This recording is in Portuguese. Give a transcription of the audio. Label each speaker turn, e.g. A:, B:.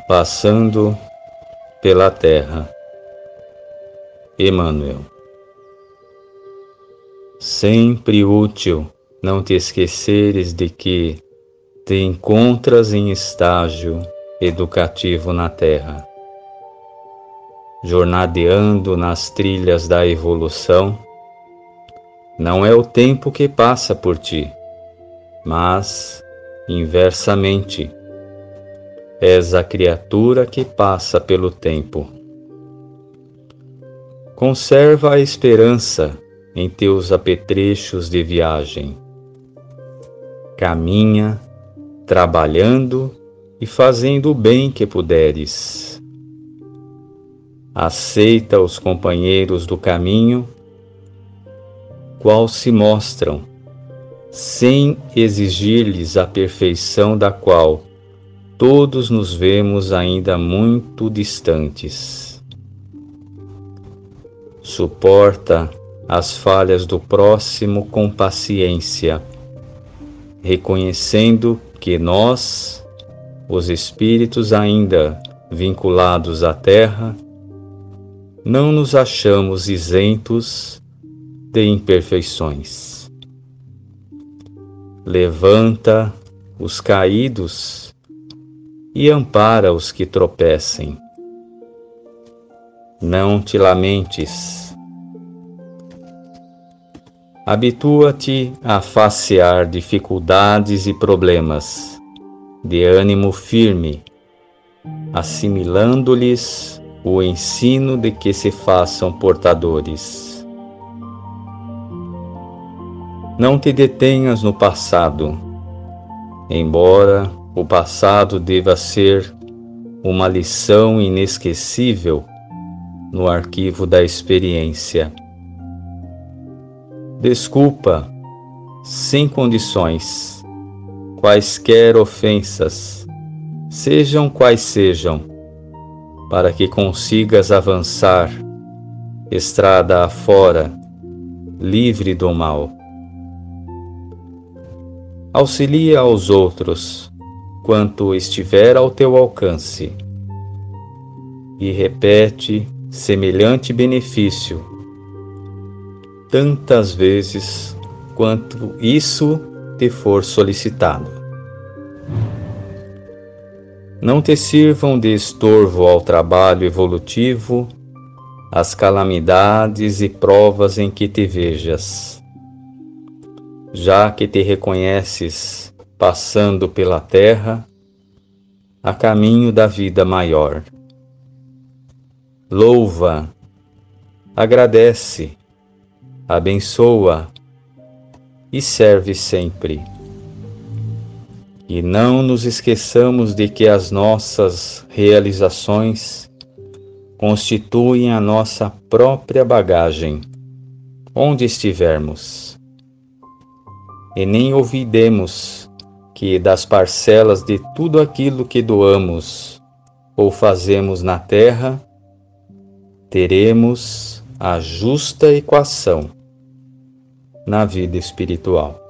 A: Passando pela terra. Emmanuel. Sempre útil não te esqueceres de que te encontras em estágio educativo na terra, jornadeando nas trilhas da evolução. Não é o tempo que passa por ti, mas, inversamente, és a criatura que passa pelo tempo. Conserva a esperança em teus apetrechos de viagem. Caminha, trabalhando e fazendo o bem que puderes. Aceita os companheiros do caminho, qual se mostram, sem exigir-lhes a perfeição da qual todos nos vemos ainda muito distantes. Suporta as falhas do próximo com paciência, reconhecendo que nós, os espíritos ainda vinculados à terra, não nos achamos isentos de imperfeições. Levanta os caídos e ampara os que tropecem. Não te lamentes. Habitua-te a facear dificuldades e problemas, de ânimo firme, assimilando-lhes o ensino de que se façam portadores. Não te detenhas no passado, embora o passado deva ser uma lição inesquecível no arquivo da experiência. Desculpa, sem condições, quaisquer ofensas, sejam quais sejam, para que consigas avançar, estrada afora, livre do mal. Auxilia aos outros, quanto estiver ao teu alcance, e repete semelhante benefício tantas vezes quanto isso te for solicitado. Não te sirvam de estorvo ao trabalho evolutivo as calamidades e provas em que te vejas, já que te reconheces passando pela terra a caminho da vida maior. Louva, agradece, abençoa e serve sempre. E não nos esqueçamos de que as nossas realizações constituem a nossa própria bagagem, onde estivermos. E nem olvidemos que das parcelas de tudo aquilo que doamos ou fazemos na terra, teremos a justa equação na vida espiritual.